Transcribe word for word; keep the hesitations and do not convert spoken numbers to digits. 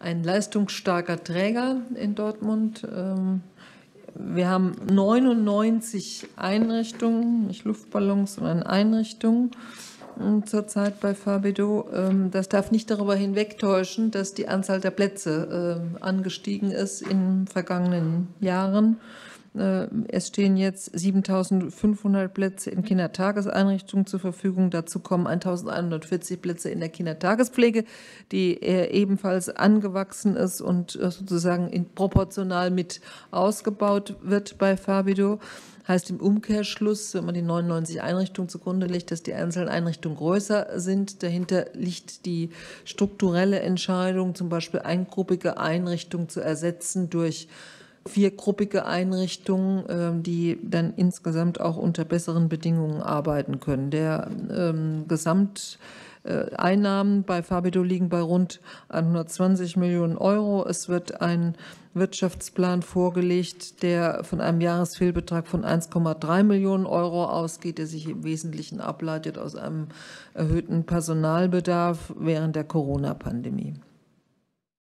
ein leistungsstarker Träger in Dortmund. Wir haben neunundneunzig Einrichtungen, nicht Luftballons, sondern Einrichtungen zurzeit bei Fabedo. Das darf nicht darüber hinwegtäuschen, dass die Anzahl der Plätze angestiegen ist in den vergangenen Jahren. Es stehen jetzt siebentausendfünfhundert Plätze in Kindertageseinrichtungen zur Verfügung. Dazu kommen eintausendeinhundertvierzig Plätze in der Kindertagespflege, die ebenfalls angewachsen ist und sozusagen proportional mit ausgebaut wird bei Fabedo. Heißt im Umkehrschluss, wenn man die neunundneunzig Einrichtungen zugrunde legt, dass die einzelnen Einrichtungen größer sind. Dahinter liegt die strukturelle Entscheidung, zum Beispiel eingruppige Einrichtungen zu ersetzen durch viergruppige Einrichtungen, die dann insgesamt auch unter besseren Bedingungen arbeiten können. Der ähm, Gesamteinnahmen bei Fabedo liegen bei rund hundertzwanzig Millionen Euro. Es wird ein Wirtschaftsplan vorgelegt, der von einem Jahresfehlbetrag von eins Komma drei Millionen Euro ausgeht, der sich im Wesentlichen ableitet aus einem erhöhten Personalbedarf während der Corona-Pandemie.